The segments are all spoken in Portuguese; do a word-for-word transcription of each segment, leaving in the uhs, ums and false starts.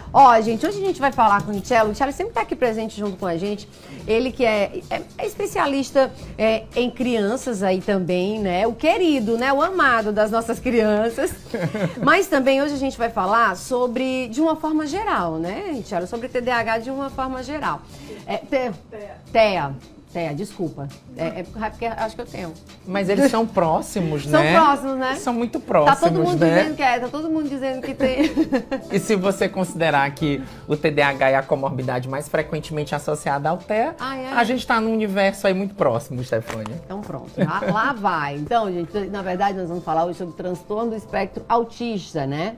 Ó, gente, hoje a gente vai falar com o Richello. O Richello sempre está aqui presente junto com a gente. Ele que é, é, é especialista é, em crianças aí também, né? O querido, né? O amado das nossas crianças. Mas também hoje a gente vai falar sobre, de uma forma geral, né, Richello? Sobre T D A H de uma forma geral. É, te, Tea. Tea, desculpa. É, é porque acho que eu tenho. Mas eles são próximos, são né? São próximos, né? São muito próximos, tá todo mundo né? dizendo que é, tá todo mundo dizendo que tem. E se você considerar que o T D A H é a comorbidade mais frequentemente associada ao T E A, ah, é? A gente tá num universo aí muito próximo, Stefânia. Então pronto, lá, lá vai. Então, gente, na verdade nós vamos falar hoje sobre transtorno do espectro autista, né?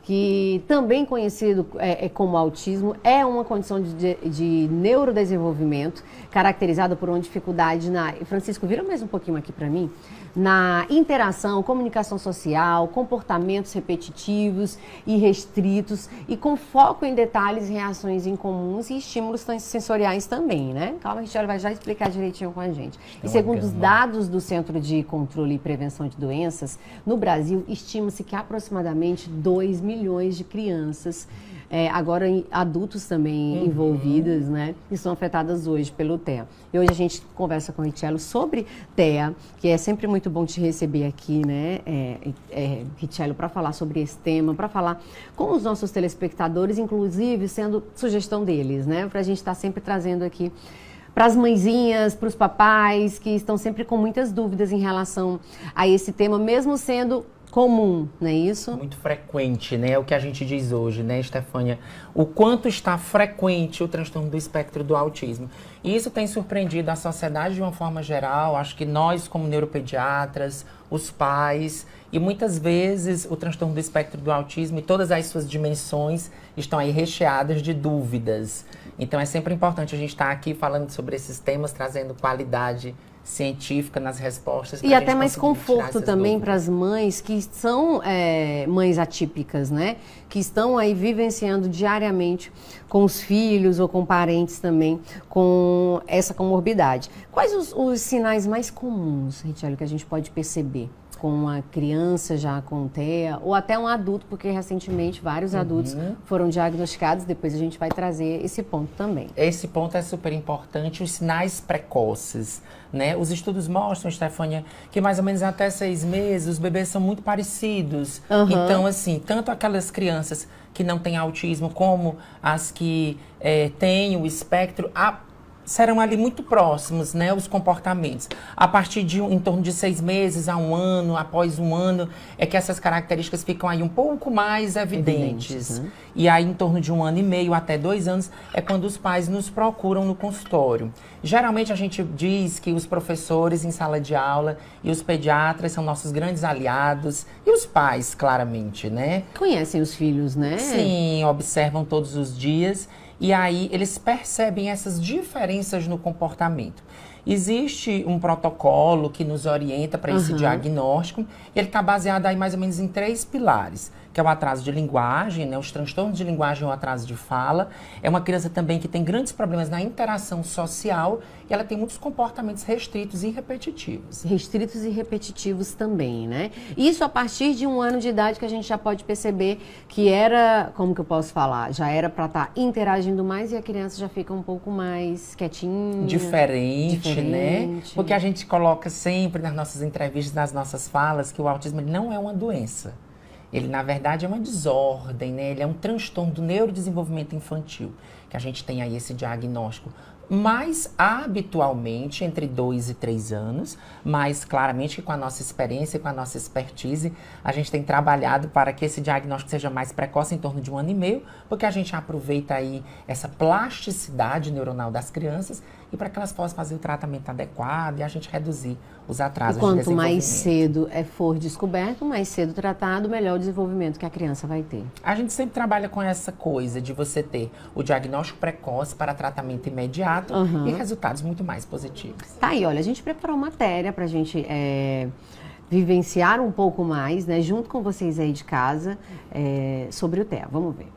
Que também conhecido é, é como autismo, é uma condição de, de, de neurodesenvolvimento caracterizada por uma dificuldade na... Francisco, vira mais um pouquinho aqui para mim. Na interação, comunicação social, comportamentos repetitivos e restritos e com foco em detalhes, reações incomuns e estímulos sensoriais também, né? Calma, a gente vai já explicar direitinho com a gente. E segundo os dados do Centro de Controle e Prevenção de Doenças, no Brasil, estima-se que aproximadamente dois milhões de crianças, é, agora adultos também uhum. envolvidas, né, que são afetadas hoje pelo T E A. E hoje a gente conversa com o Richello sobre T E A, que é sempre muito bom te receber aqui, né, é, é, Richello, para falar sobre esse tema, para falar com os nossos telespectadores, inclusive sendo sugestão deles, né, para a gente estar tá sempre trazendo aqui para as mãezinhas, para os papais, que estão sempre com muitas dúvidas em relação a esse tema, mesmo sendo comum, não é isso? Muito frequente, né? É o que a gente diz hoje, né, Stefânia? O quanto está frequente o transtorno do espectro do autismo. E isso tem surpreendido a sociedade de uma forma geral. Acho que nós, como neuropediatras, os pais, e muitas vezes o transtorno do espectro do autismo e todas as suas dimensões estão aí recheadas de dúvidas. Então é sempre importante a gente estar aqui falando sobre esses temas, trazendo qualidade científica nas respostas. E até mais conforto também para as mães que são é, mães atípicas, né? Que estão aí vivenciando diariamente com os filhos ou com parentes também com essa comorbidade. Quais os, os sinais mais comuns, Richello, que a gente pode perceber com uma criança já com T E A ou até um adulto, porque recentemente vários uhum. adultos foram diagnosticados, depois a gente vai trazer esse ponto também. Esse ponto é super importante, os sinais precoces, né? Os estudos mostram, Stefânia, que mais ou menos até seis meses os bebês são muito parecidos. Uhum. Então, assim, tanto aquelas crianças que não têm autismo como as que é, têm o espectro, a serão ali muito próximos, né, os comportamentos. A partir de um, em torno de seis meses a um ano, após um ano, é que essas características ficam aí um pouco mais evidentes. evidentes né? E aí, em torno de um ano e meio até dois anos, é quando os pais nos procuram no consultório. Geralmente, a gente diz que os professores em sala de aula e os pediatras são nossos grandes aliados. E os pais, claramente, né? Conhecem os filhos, né? Sim, observam todos os dias. E aí eles percebem essas diferenças no comportamento. Existe um protocolo que nos orienta para esse uhum. diagnóstico, e ele está baseado aí mais ou menos em três pilares, que é o atraso de linguagem, né, os transtornos de linguagem ou atraso de fala. É uma criança também que tem grandes problemas na interação social e ela tem muitos comportamentos restritos e repetitivos. Restritos e repetitivos também, né? Isso a partir de um ano de idade que a gente já pode perceber que era, como que eu posso falar, já era para estar tá interagindo mais e a criança já fica um pouco mais quietinha. Diferente, Diferente. né? Porque a gente coloca sempre nas nossas entrevistas, nas nossas falas, que o autismo ele não é uma doença. Ele, na verdade, é uma desordem, né? Ele é um transtorno do neurodesenvolvimento infantil, que a gente tem aí esse diagnóstico mais habitualmente entre dois e três anos, mas claramente que com a nossa experiência e com a nossa expertise, a gente tem trabalhado para que esse diagnóstico seja mais precoce, em torno de um ano e meio, porque a gente aproveita aí essa plasticidade neuronal das crianças e para que elas possam fazer o tratamento adequado e a gente reduzir os atrasos de desenvolvimento. E quanto mais cedo é for descoberto, mais cedo tratado, melhor o desenvolvimento que a criança vai ter. A gente sempre trabalha com essa coisa de você ter o diagnóstico precoce para tratamento imediato uhum. e resultados muito mais positivos. Tá aí, olha, a gente preparou matéria para a gente é, vivenciar um pouco mais, né, junto com vocês aí de casa, é, sobre o T E A. Vamos ver.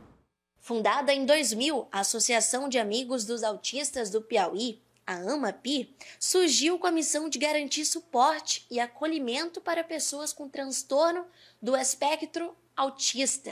Fundada em dois mil, a Associação de Amigos dos Autistas do Piauí, a AMAPI, surgiu com a missão de garantir suporte e acolhimento para pessoas com transtorno do espectro autista.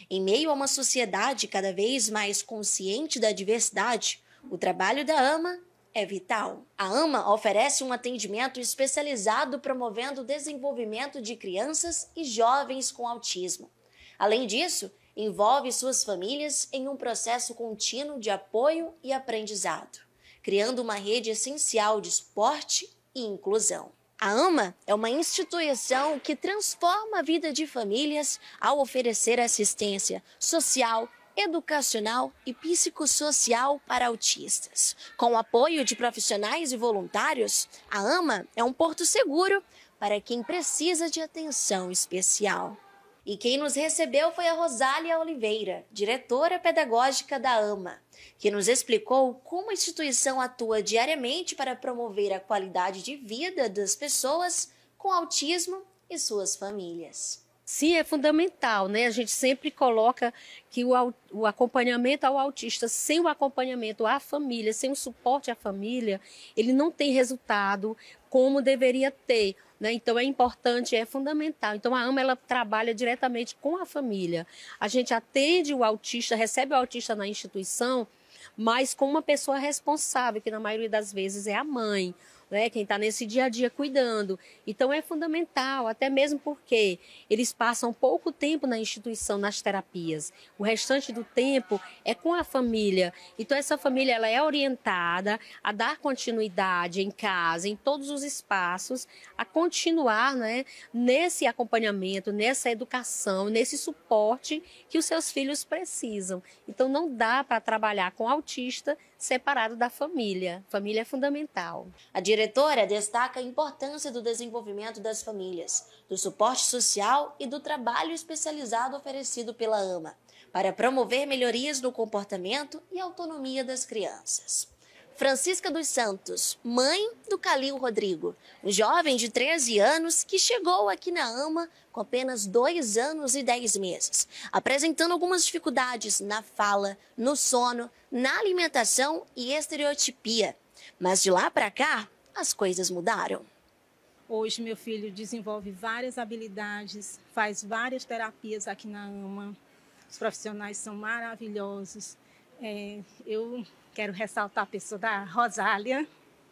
Em meio a uma sociedade cada vez mais consciente da diversidade, o trabalho da AMA é vital. A AMA oferece um atendimento especializado promovendo o desenvolvimento de crianças e jovens com autismo. Além disso, envolve suas famílias em um processo contínuo de apoio e aprendizado, criando uma rede essencial de suporte e inclusão. A AMA é uma instituição que transforma a vida de famílias ao oferecer assistência social, educacional e psicossocial para autistas. Com o apoio de profissionais e voluntários, a AMA é um porto seguro para quem precisa de atenção especial. E quem nos recebeu foi a Rosália Oliveira, diretora pedagógica da AMA, que nos explicou como a instituição atua diariamente para promover a qualidade de vida das pessoas com autismo e suas famílias. Sim, é fundamental, né? A gente sempre coloca que o, o acompanhamento ao autista, sem o acompanhamento à família, sem o suporte à família, ele não tem resultado como deveria ter. Né? Então é importante, é fundamental. Então a AMA ela trabalha diretamente com a família. A gente atende o autista, recebe o autista na instituição, mas com uma pessoa responsável, que na maioria das vezes é a mãe, né? Quem está nesse dia a dia cuidando. Então é fundamental, até mesmo porque eles passam pouco tempo na instituição, nas terapias. O restante do tempo é com a família. Então essa família ela é orientada a dar continuidade em casa, em todos os espaços, a continuar, né, nesse acompanhamento, nessa educação, nesse suporte que os seus filhos precisam. Então não dá para trabalhar com autista separado da família. Família é fundamental. A diretora destaca a importância do desenvolvimento das famílias, do suporte social e do trabalho especializado oferecido pela AMA, para promover melhorias no comportamento e autonomia das crianças. Francisca dos Santos, mãe do Calil Rodrigo, um jovem de treze anos que chegou aqui na AMA com apenas dois anos e dez meses, apresentando algumas dificuldades na fala, no sono, na alimentação e estereotipia. Mas de lá para cá, as coisas mudaram. Hoje meu filho desenvolve várias habilidades, faz várias terapias aqui na AMA. Os profissionais são maravilhosos. É, eu quero ressaltar a pessoa da Rosália,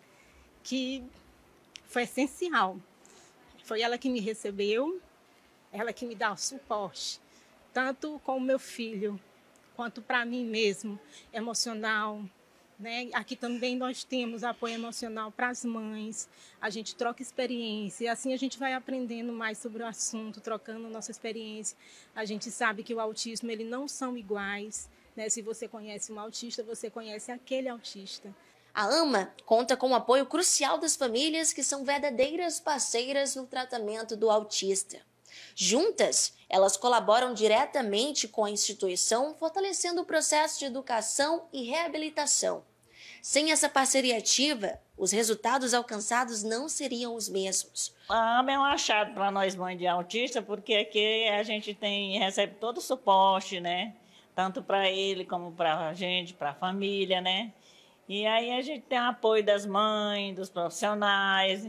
que foi essencial. Foi ela que me recebeu, ela que me dá o suporte, tanto com o meu filho, quanto para mim mesmo, emocional. Né? Aqui também nós temos apoio emocional para as mães, a gente troca experiência, e assim a gente vai aprendendo mais sobre o assunto, trocando nossa experiência. A gente sabe que o autismo, ele não são iguais. Né? Se você conhece um autista, você conhece aquele autista. A AMA conta com o apoio crucial das famílias que são verdadeiras parceiras no tratamento do autista. Juntas, elas colaboram diretamente com a instituição, fortalecendo o processo de educação e reabilitação. Sem essa parceria ativa, os resultados alcançados não seriam os mesmos. A AMA é um achado para nós mães de autista, porque aqui a gente tem, recebe todo o suporte, né? Tanto para ele como para a gente, para a família, né? E aí a gente tem o apoio das mães, dos profissionais.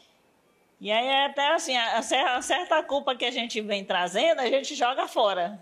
E aí até assim, a certa culpa que a gente vem trazendo, a gente joga fora.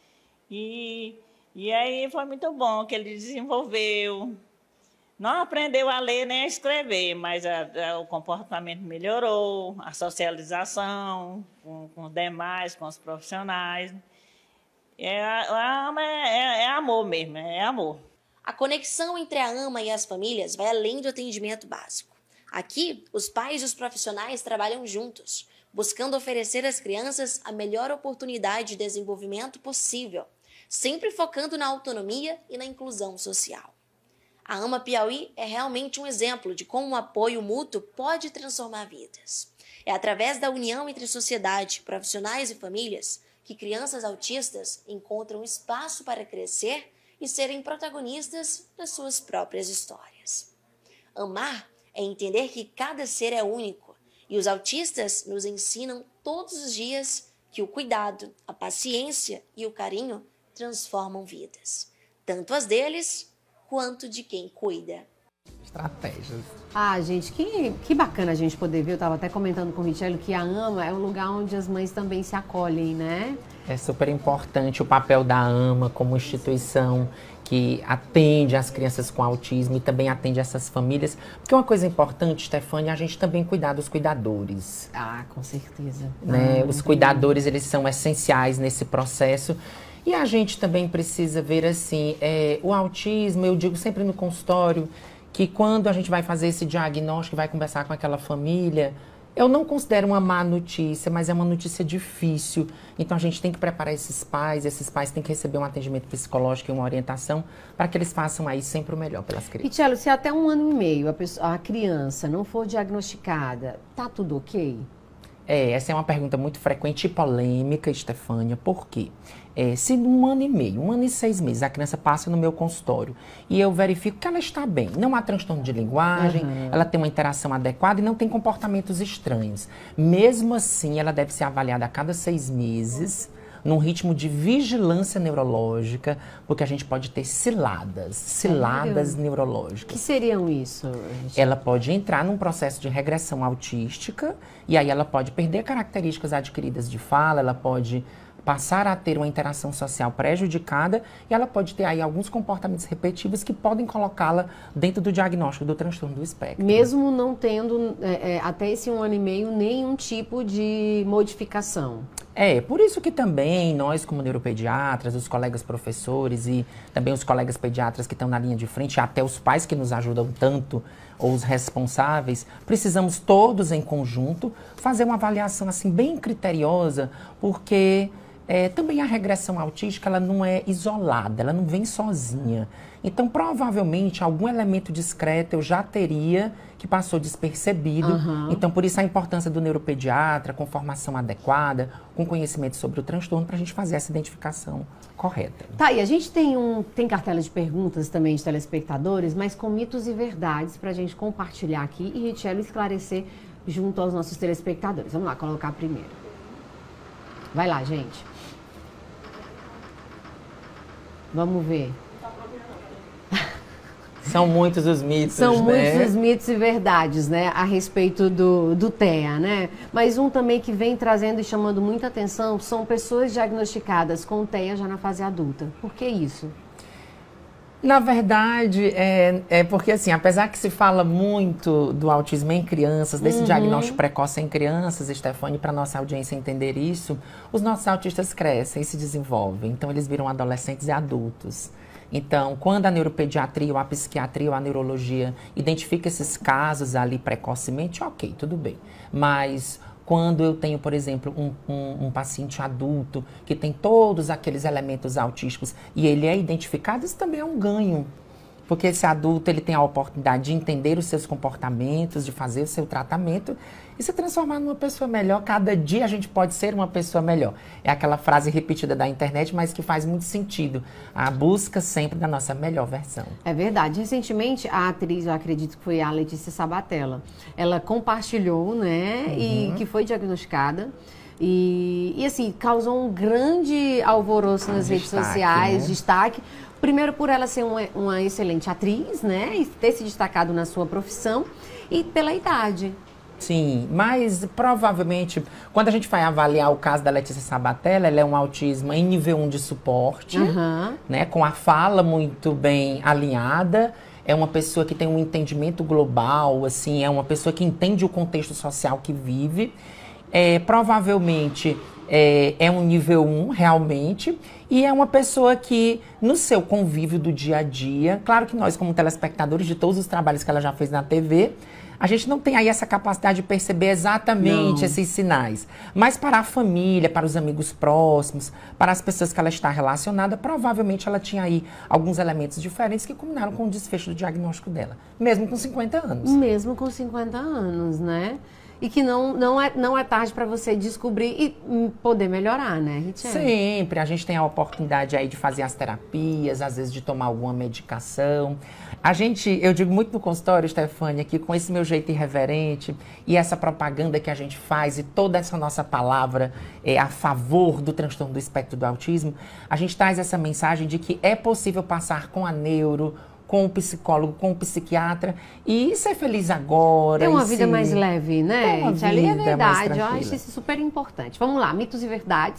E, e aí foi muito bom que ele desenvolveu. Não aprendeu a ler nem a escrever, mas a, a, o comportamento melhorou, a socialização com, com os demais, com os profissionais. É, a AMA é, é, é amor mesmo, é amor. A conexão entre a AMA e as famílias vai além do atendimento básico. Aqui, os pais e os profissionais trabalham juntos, buscando oferecer às crianças a melhor oportunidade de desenvolvimento possível, sempre focando na autonomia e na inclusão social. A AMA Piauí é realmente um exemplo de como o apoio mútuo pode transformar vidas. É através da união entre sociedade, profissionais e famílias que crianças autistas encontram espaço para crescer e serem protagonistas das suas próprias histórias. Amar é entender que cada ser é único, e os autistas nos ensinam todos os dias que o cuidado, a paciência e o carinho transformam vidas, tanto as deles quanto de quem cuida. Estratégias. Ah, gente, que, que bacana a gente poder ver. Eu estava até comentando com o Richello que a AMA é um lugar onde as mães também se acolhem, né? É super importante o papel da AMA como instituição que atende as crianças com autismo e também atende essas famílias. Porque uma coisa importante, Stefânia, é a gente também cuidar dos cuidadores. Ah, com certeza. Né? Ah, Os cuidadores, eles são essenciais nesse processo. E a gente também precisa ver, assim, é, o autismo, eu digo sempre no consultório, que quando a gente vai fazer esse diagnóstico, vai conversar com aquela família, eu não considero uma má notícia, mas é uma notícia difícil. Então, a gente tem que preparar esses pais, esses pais têm que receber um atendimento psicológico e uma orientação para que eles façam aí sempre o melhor pelas crianças. E, Tchelo, se até um ano e meio a, pessoa, a criança não for diagnosticada, tá tudo ok? É, essa é uma pergunta muito frequente e polêmica, Stefânia. Por quê? É, se num ano e meio, um ano e seis meses, a criança passa no meu consultório e eu verifico que ela está bem, não há transtorno de linguagem, uhum. ela tem uma interação adequada e não tem comportamentos estranhos. Mesmo assim, ela deve ser avaliada a cada seis meses, num ritmo de vigilância neurológica, porque a gente pode ter ciladas, ciladas Sério? neurológicas. Que seriam isso? Gente? Ela pode entrar num processo de regressão autística e aí ela pode perder características adquiridas de fala, ela pode passar a ter uma interação social prejudicada e ela pode ter aí alguns comportamentos repetitivos que podem colocá-la dentro do diagnóstico do transtorno do espectro. Mesmo não tendo, é, é, até esse um ano e meio, nenhum tipo de modificação. É, por isso que também nós, como neuropediatras, os colegas professores e também os colegas pediatras que estão na linha de frente, até os pais que nos ajudam tanto, ou os responsáveis, precisamos todos em conjunto fazer uma avaliação assim bem criteriosa, porque é, também a regressão autística ela não é isolada, ela não vem sozinha. Então, provavelmente, algum elemento discreto eu já teria que passou despercebido. Uhum. Então, por isso a importância do neuropediatra, com formação adequada, com conhecimento sobre o transtorno, para a gente fazer essa identificação correta. Tá, e a gente tem, um, tem cartela de perguntas também de telespectadores, mas com mitos e verdades para a gente compartilhar aqui e Richelle esclarecer junto aos nossos telespectadores. Vamos lá, colocar primeiro. Vai lá, gente. Vamos ver. São muitos os mitos, São né? muitos os mitos e verdades, né, a respeito do, do T E A, né? Mas um também que vem trazendo e chamando muita atenção são pessoas diagnosticadas com T E A já na fase adulta. Por que isso? Na verdade, é, é porque assim, apesar que se fala muito do autismo em crianças, desse uhum. diagnóstico precoce em crianças, Stefânia, para nossa audiência entender isso, os nossos autistas crescem e se desenvolvem. Então, eles viram adolescentes e adultos. Então, quando a neuropediatria, ou a psiquiatria, ou a neurologia identifica esses casos ali precocemente, ok, tudo bem. Mas quando eu tenho, por exemplo, um, um, um paciente adulto que tem todos aqueles elementos autísticos e ele é identificado, isso também é um ganho. Porque esse adulto ele tem a oportunidade de entender os seus comportamentos, de fazer o seu tratamento e se transformar numa pessoa melhor. Cada dia a gente pode ser uma pessoa melhor. É aquela frase repetida da internet, mas que faz muito sentido. A busca sempre da nossa melhor versão. É verdade. Recentemente, a atriz, eu acredito que foi a Letícia Sabatella, ela compartilhou, né, uhum. e que foi diagnosticada. E, e assim, causou um grande alvoroço nas um redes destaque, sociais, né? destaque. Primeiro por ela ser uma, uma excelente atriz, né? E ter se destacado na sua profissão e pela idade. Sim, mas provavelmente, quando a gente vai avaliar o caso da Letícia Sabatella, ela é um autismo em nível um de suporte, uhum. né? Com a fala muito bem alinhada. É uma pessoa que tem um entendimento global, assim, é uma pessoa que entende o contexto social que vive. É, provavelmente é, é um nível um, realmente, e é uma pessoa que, no seu convívio do dia a dia, claro que nós, como telespectadores de todos os trabalhos que ela já fez na T V, a gente não tem aí essa capacidade de perceber exatamente não. esses sinais. Mas para a família, para os amigos próximos, para as pessoas que ela está relacionada, provavelmente ela tinha aí alguns elementos diferentes que culminaram com o desfecho do diagnóstico dela, mesmo com cinquenta anos. Mesmo com cinquenta anos, né? E que não, não, é, não é tarde para você descobrir e poder melhorar, né, Richelle? Sempre. A gente tem a oportunidade aí de fazer as terapias, às vezes de tomar alguma medicação. A gente, eu digo muito no consultório, Stefânia, que com esse meu jeito irreverente e essa propaganda que a gente faz e toda essa nossa palavra é, a favor do transtorno do espectro do autismo, a gente traz essa mensagem de que é possível passar com a neuro, com o psicólogo, com o psiquiatra e ser feliz agora. Ter uma e vida se... mais leve, né? Ter uma Richelle, vida é verdade, mais eu acho isso super importante. Vamos lá, mitos e verdades.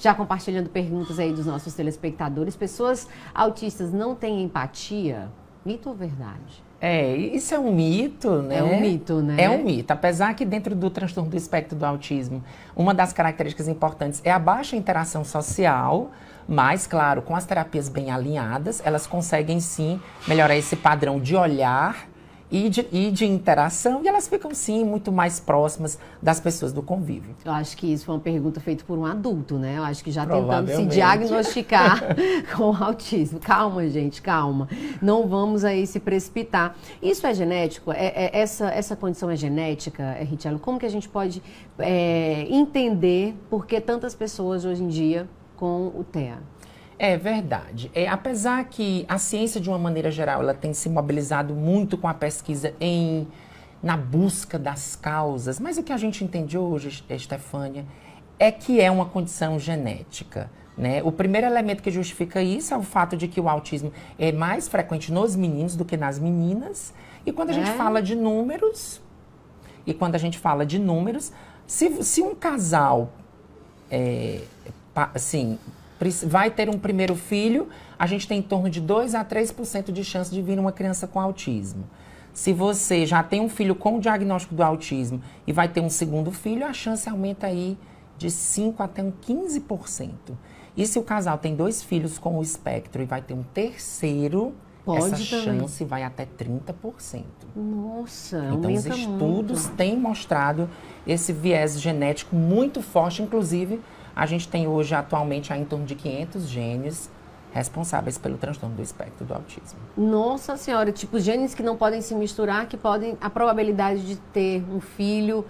já compartilhando perguntas aí dos nossos telespectadores. Pessoas autistas não têm empatia? Mito ou verdade? É, isso é um mito, né? É um mito, né? É um mito. Apesar que dentro do transtorno do espectro do autismo, uma das características importantes é a baixa interação social, mas, claro, com as terapias bem alinhadas, elas conseguem sim melhorar esse padrão de olhar e de, e de interação, e elas ficam sim muito mais próximas das pessoas do convívio. Eu acho que isso foi uma pergunta feita por um adulto, né? Eu acho que já tentando se Provavelmente. diagnosticar com autismo. Calma, gente, calma. Não vamos aí se precipitar. Isso é genético? É, é- essa, essa condição é genética, é, Richello? Como que a gente pode é, entender por que tantas pessoas hoje em dia com o T E A? É verdade. É, apesar que a ciência, de uma maneira geral, ela tem se mobilizado muito com a pesquisa em, na busca das causas, mas o que a gente entende hoje, Estefânia, é que é uma condição genética, né? O primeiro elemento que justifica isso é o fato de que o autismo é mais frequente nos meninos do que nas meninas. E quando a gente É? fala de números, e quando a gente fala de números, se, se um casal, é, pa- assim, preci- vai ter um primeiro filho, a gente tem em torno de dois a três por cento de chance de vir uma criança com autismo. Se você já tem um filho com o diagnóstico do autismo e vai ter um segundo filho, a chance aumenta aí de cinco até um quinze por cento. E se o casal tem dois filhos com o espectro e vai ter um terceiro, Pode essa também. chance vai até trinta por cento. Nossa, Então, os aumenta estudos muito. têm mostrado esse viés genético muito forte. Inclusive, a gente tem hoje, atualmente, há em torno de quinhentos genes responsáveis pelo transtorno do espectro do autismo. Nossa senhora, tipo, genes que não podem se misturar, que podem, a probabilidade de ter um filho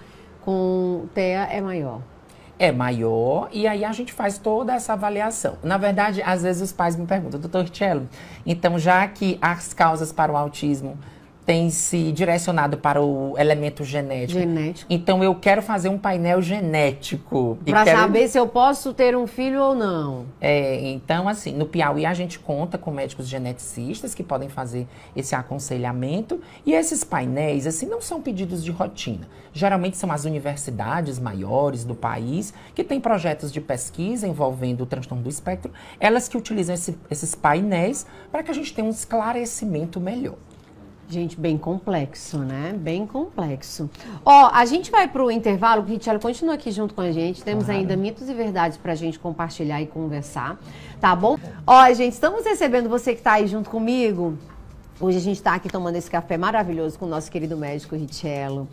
com T E A é maior. É maior, e aí a gente faz toda essa avaliação. Na verdade, às vezes os pais me perguntam, doutor Richello, então já que as causas para o autismo têm se direcionado para o elemento genético, Genético. então eu quero fazer um painel genético. e Pra quero- saber se eu posso ter um filho ou não. É, então, assim, no Piauí a gente conta com médicos geneticistas que podem fazer esse aconselhamento. E esses painéis, assim, não são pedidos de rotina. Geralmente são as universidades maiores do país que têm projetos de pesquisa envolvendo o transtorno do espectro. Elas que utilizam esse- esses painéis para que a gente tenha um esclarecimento melhor. Gente, bem complexo, né? Bem complexo. Ó, a gente vai pro intervalo, o Richello continua aqui junto com a gente. Temos Claro. ainda mitos e verdades pra gente compartilhar e conversar, tá bom? Ó, gente, estamos recebendo você que tá aí junto comigo. Hoje a gente está aqui tomando esse café maravilhoso com o nosso querido médico Richello,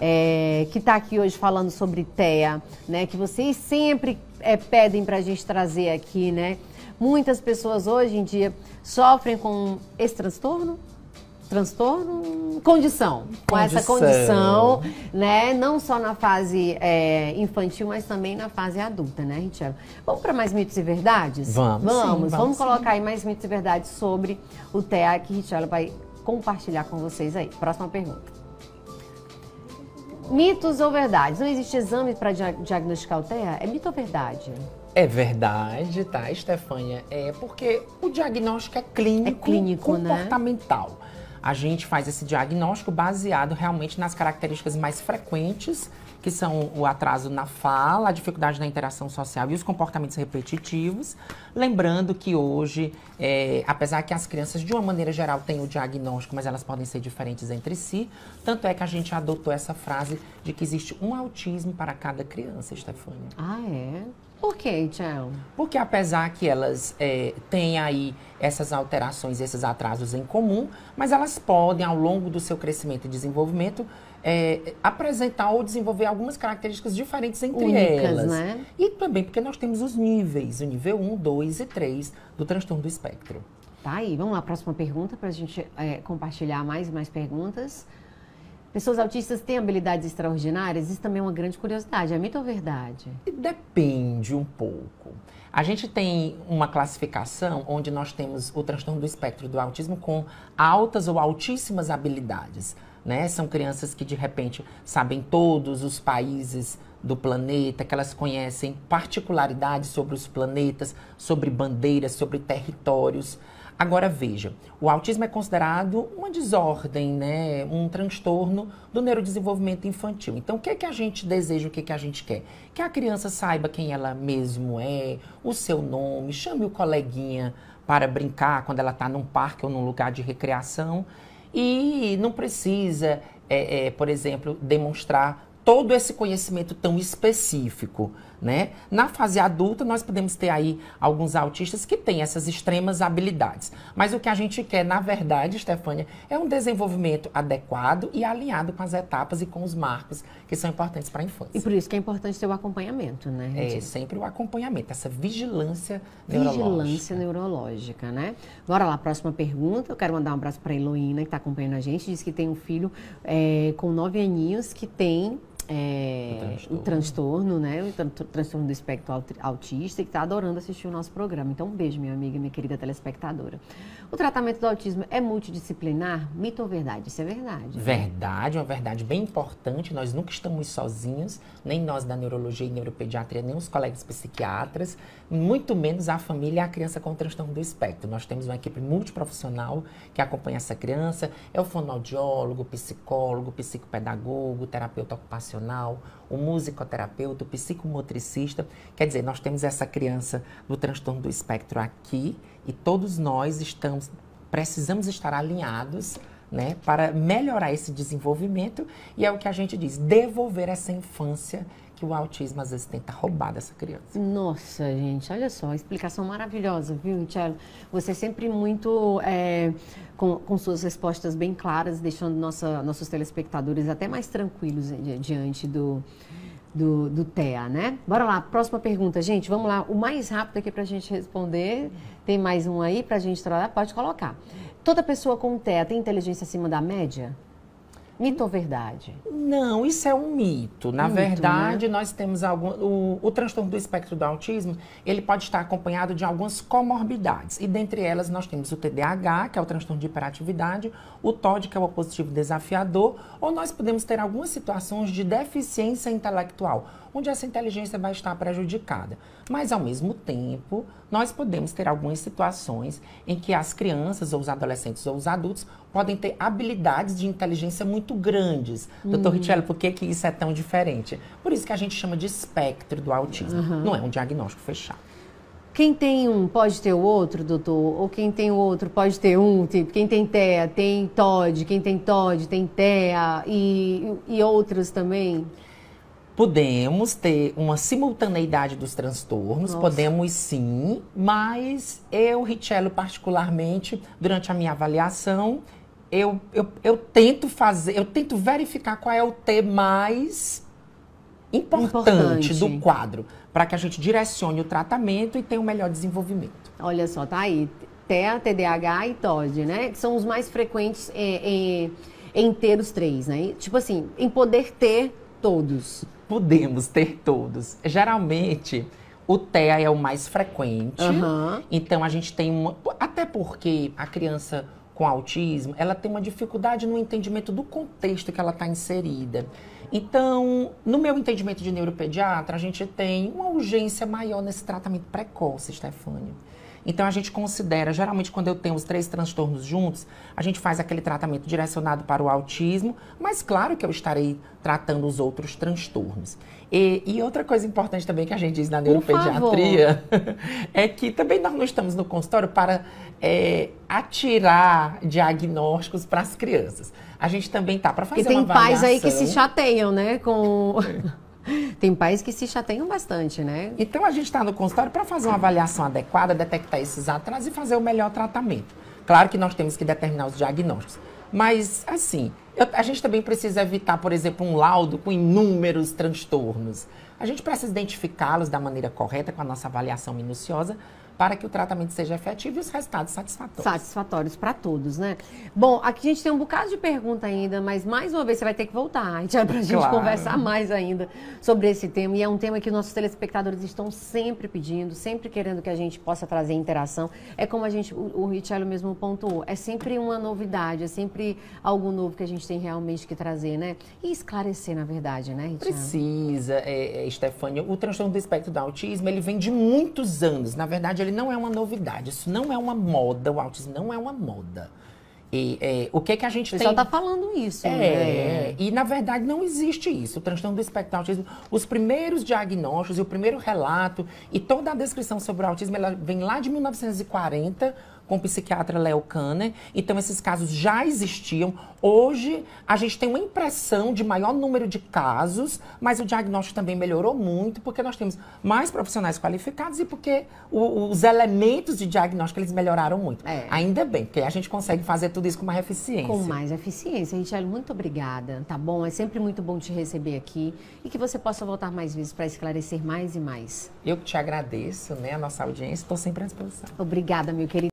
é, que está aqui hoje falando sobre T E A, né? Que vocês sempre é, pedem para a gente trazer aqui, né? Muitas pessoas hoje em dia sofrem com esse transtorno, transtorno, condição, com essa Condição. condição, né? Não só na fase é, infantil, mas também na fase adulta, né, Richello? Vamos para mais mitos e verdades? Vamos, sim, Vamos, vamos vamos sim. colocar aí mais mitos e verdades sobre o T E A que Richello vai compartilhar com vocês aí. Próxima pergunta. Mitos ou verdades? Não existe exame para diagnosticar o T E A? É mito ou verdade? É verdade, tá, Estefânia? É porque o diagnóstico é clínico, É clínico, né? comportamental. A gente faz esse diagnóstico baseado realmente nas características mais frequentes, que são o atraso na fala, a dificuldade na interação social e os comportamentos repetitivos. Lembrando que hoje, é, apesar que as crianças, de uma maneira geral, têm o diagnóstico, mas elas podem ser diferentes entre si, tanto é que a gente adotou essa frase de que existe um autismo para cada criança, Estefânia. Ah, é? Por quê, Tchau? Porque apesar que elas é, têm aí essas alterações, esses atrasos em comum, mas elas podem, ao longo do seu crescimento e desenvolvimento, é, apresentar ou desenvolver algumas características diferentes entre Únicas, elas. né? E também porque nós temos os níveis, o nível um, dois e três do transtorno do espectro. Tá aí, vamos lá, próxima pergunta para a gente é, compartilhar mais e mais perguntas. Pessoas autistas têm habilidades extraordinárias? Isso também é uma grande curiosidade. É mito ou verdade? E depende um pouco. A gente tem uma classificação onde nós temos o transtorno do espectro do autismo com altas ou altíssimas habilidades, né? São crianças que, de repente, sabem todos os países do planeta, que elas conhecem particularidades sobre os planetas, sobre bandeiras, sobre territórios. Agora, veja, o autismo é considerado uma desordem, né? Um transtorno do neurodesenvolvimento infantil. Então, o que é que a gente deseja, o que é que a gente quer? Que a criança saiba quem ela mesmo é, o seu nome, chame o coleguinha para brincar quando ela está num parque ou num lugar de recreação. E não precisa, é, é, por exemplo, demonstrar todo esse conhecimento tão específico, né? Na fase adulta, nós podemos ter aí alguns autistas que têm essas extremas habilidades. Mas o que a gente quer, na verdade, Estefânia, é um desenvolvimento adequado e alinhado com as etapas e com os marcos que são importantes para a infância. E por isso que é importante ter o acompanhamento, né? É, sempre o acompanhamento, essa vigilância neurológica. Vigilância neurológica, né? Bora lá, próxima pergunta. Eu quero mandar um abraço para a Heloína, que está acompanhando a gente. Diz que tem um filho é, com nove aninhos que tem... É, o, transtorno. o transtorno, né? O tran transtorno do espectro autista e que está adorando assistir o nosso programa. Então, um beijo, minha amiga, minha querida telespectadora. O tratamento do autismo é multidisciplinar? Mito ou verdade? Isso é verdade. Verdade, uma verdade bem importante. Nós nunca estamos sozinhos, nem nós da neurologia e neuropediatria, nem os colegas psiquiatras, muito menos a família e a criança com transtorno do espectro. Nós temos uma equipe multiprofissional que acompanha essa criança. É o fonoaudiólogo, psicólogo, psicopedagogo, terapeuta ocupacional, o musicoterapeuta, o psicomotricista. Quer dizer, nós temos essa criança do transtorno do espectro aqui e todos nós estamos, precisamos estar alinhados, né, para melhorar esse desenvolvimento e é o que a gente diz, devolver essa infância que o autismo às vezes tenta roubar dessa criança. Nossa, gente, olha só, explicação maravilhosa, viu, Richelle? Você sempre muito, é, com, com suas respostas bem claras, deixando nossa, nossos telespectadores até mais tranquilos diante do, do, do T E A, né? Bora lá, próxima pergunta, gente, vamos lá, o mais rápido aqui pra gente responder, tem mais um aí pra gente trabalhar, pode colocar. Toda pessoa com T E A tem inteligência acima da média? Mito ou verdade? Não, isso é um mito. Na mito, verdade, né? nós temos algum... O, o transtorno do espectro do autismo, ele pode estar acompanhado de algumas comorbidades. E dentre elas, nós temos o T D A H, que é o transtorno de hiperatividade, o T O D, que é o opositivo desafiador, ou nós podemos ter algumas situações de deficiência intelectual, onde essa inteligência vai estar prejudicada. Mas, ao mesmo tempo, nós podemos ter algumas situações em que as crianças, ou os adolescentes, ou os adultos, podem ter habilidades de inteligência muito grandes. Uhum. Doutor Richelle, por que, que isso é tão diferente? Por isso que a gente chama de espectro do autismo. Uhum. Não é um diagnóstico fechado. Quem tem um pode ter o outro, doutor? Ou quem tem o outro pode ter um? Tipo, quem tem T E A tem T O D, quem tem T O D tem T E A e, e outros também? Podemos ter uma simultaneidade dos transtornos, Nossa. podemos sim, mas eu, Richelle, particularmente, durante a minha avaliação, eu, eu, eu tento fazer, eu tento verificar qual é o T mais importante, importante. do quadro, para que a gente direcione o tratamento e tenha um melhor desenvolvimento. Olha só, tá aí, T E A, T D A H e T O D, né? Que são os mais frequentes em, em, em ter os três, né? Tipo assim, em poder ter todos. Podemos ter todos. Geralmente, o T E A é o mais frequente. Uhum. Então, a gente tem uma... Até porque a criança com autismo, ela tem uma dificuldade no entendimento do contexto que ela está inserida. Então, no meu entendimento de neuropediatra, a gente tem uma urgência maior nesse tratamento precoce, Estefânia. Então, a gente considera, geralmente, quando eu tenho os três transtornos juntos, a gente faz aquele tratamento direcionado para o autismo, mas claro que eu estarei tratando os outros transtornos. E, e outra coisa importante também que a gente diz na neuropediatria é que também nós não estamos no consultório para é, atirar diagnósticos para as crianças. A gente também tá para fazer uma avaliação. E tem pais aí que se chateiam, né, com... Tem pais que se chateiam bastante, né? Então, a gente está no consultório para fazer uma avaliação adequada, detectar esses atrasos e fazer o melhor tratamento. Claro que nós temos que determinar os diagnósticos. Mas, assim, eu, a gente também precisa evitar, por exemplo, um laudo com inúmeros transtornos. A gente precisa identificá-los da maneira correta, com a nossa avaliação minuciosa, para que o tratamento seja efetivo e os resultados satisfatórios. Satisfatórios para todos, né? Bom, aqui a gente tem um bocado de pergunta ainda, mas mais uma vez você vai ter que voltar, para a gente claro. conversar mais ainda sobre esse tema. E é um tema que nossos telespectadores estão sempre pedindo, sempre querendo que a gente possa trazer interação. É como a gente, o, o Richelle mesmo pontuou, é sempre uma novidade, é sempre algo novo que a gente tem realmente que trazer, né? E esclarecer, na verdade, né, Richelle? Precisa, é, é, Estefânia. O transtorno do espectro do autismo, ele vem de muitos anos. Na verdade, ele não é uma novidade, isso não é uma moda, o autismo não é uma moda. E, é, o que que a gente tem... O pessoal tá falando isso, é, né? E, na verdade, não existe isso. O transtorno do espectro do autismo, os primeiros diagnósticos e o primeiro relato e toda a descrição sobre o autismo, ela vem lá de mil novecentos e quarenta, com o psiquiatra Leo Kanner. Então, esses casos já existiam. Hoje, a gente tem uma impressão de maior número de casos, mas o diagnóstico também melhorou muito, porque nós temos mais profissionais qualificados e porque o, os elementos de diagnóstico, eles melhoraram muito. É. Ainda bem, porque a gente consegue fazer tudo isso com mais eficiência. Com mais eficiência. Richelle, muito obrigada, tá bom? É sempre muito bom te receber aqui e que você possa voltar mais vezes para esclarecer mais e mais. Eu que te agradeço, né, a nossa audiência, estou sempre à disposição. Obrigada, meu querido.